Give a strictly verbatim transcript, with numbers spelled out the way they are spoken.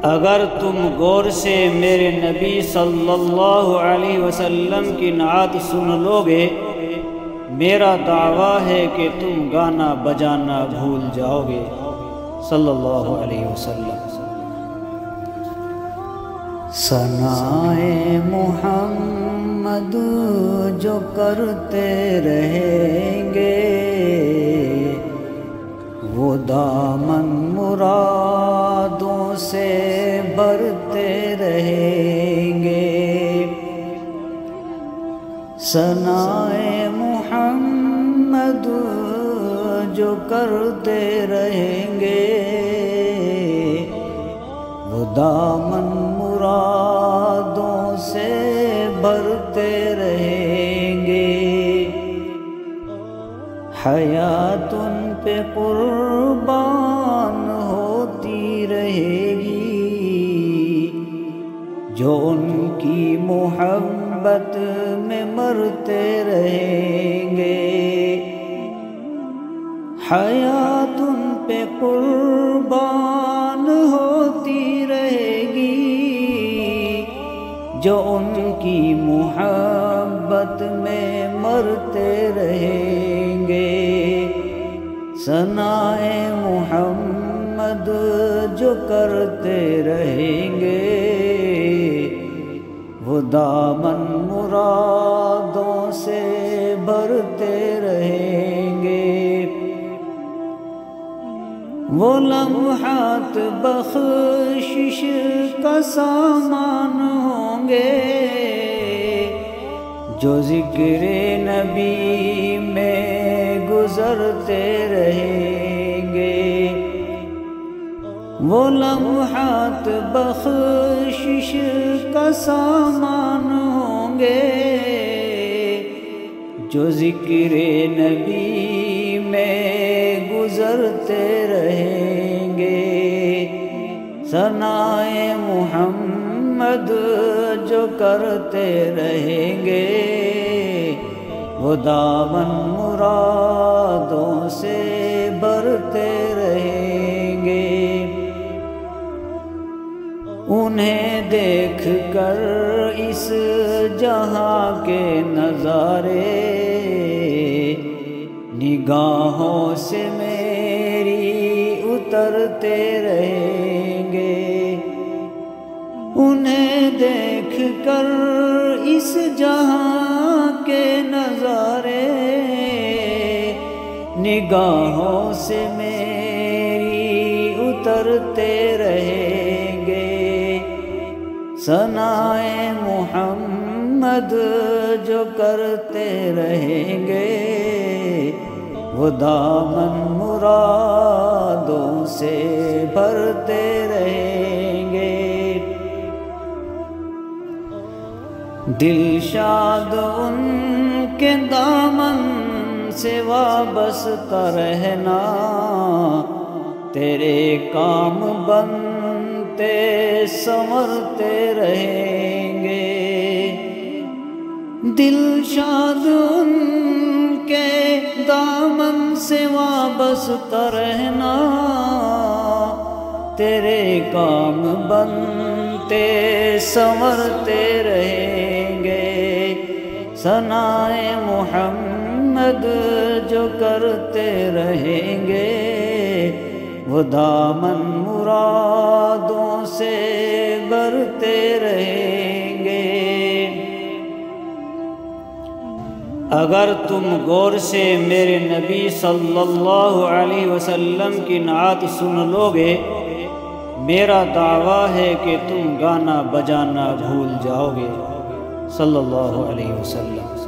اگر تم غور سے میرے نبی صلی اللہ علیہ وسلم کی نعت سن لو گے، میرا دعویٰ ہے کہ تم گانا بجانا بھول جاؤ گے صلی اللہ علیہ وسلم۔ ثنائے محمد جو کرتے رہیں گے، وہ دامن مرادوں سے بھرتے رہیں گے۔ ثنائے محمد جو کرتے رہیں گے، وہ دامن مرادوں سے بھرتے رہیں گے۔ حیات ان پہ قربان ہوتی رہے گی، جو ان کی محبت میں مرتے رہیں گے۔ حیات ان پہ قربان ہوتی رہے گی، جو ان کی محبت میں مرتے رہیں گے۔ ثنائے محمد جو کرتے رہیں گے، وہ دامن مرادوں سے بھرتے رہیں گے۔ وہ لمحات بخشش کا سامان ہوں گے، جو ذکر نبی میں گزرتے رہیں گے۔ وہ لمحات بخشش کا سامان ہوں گے، جو ذکر نبی میں گزرتے رہیں گے۔ ثنائے محمد جو کرتے رہیں گے، وہ دامن مرادوں سے بھرتے رہیں گے۔ انہیں دیکھ کر اس جہاں کے نظارے نگاہوں سے میری اترتے رہیں گے۔ انہیں دیکھ کر اس جہاں کے نظارے نگاہوں سے میری اترتے رہیں گے۔ ثنائے محمد جو کرتے رہیں گے، وہ دامن مرادوں سے بھرتے رہیں گے۔ دل شاد ان کے دامن سے وابستہ رہنا، تیرے کام بنتے سنورتے رہیں گے۔ دل شاد ان کے دامن سے وابستہ رہنا، تیرے کام بنتے سنورتے رہیں گے۔ ثنائے محمد جو کرتے رہیں گے، وہ دامن مرادوں سے بھرتے رہیں گے۔ اگر تم غور سے میرے نبی صلی اللہ علیہ وسلم کی نعت سن لو گے، میرا دعویٰ ہے کہ تم گانا بجانا بھول جاؤ گے صلی اللہ علیہ وسلم۔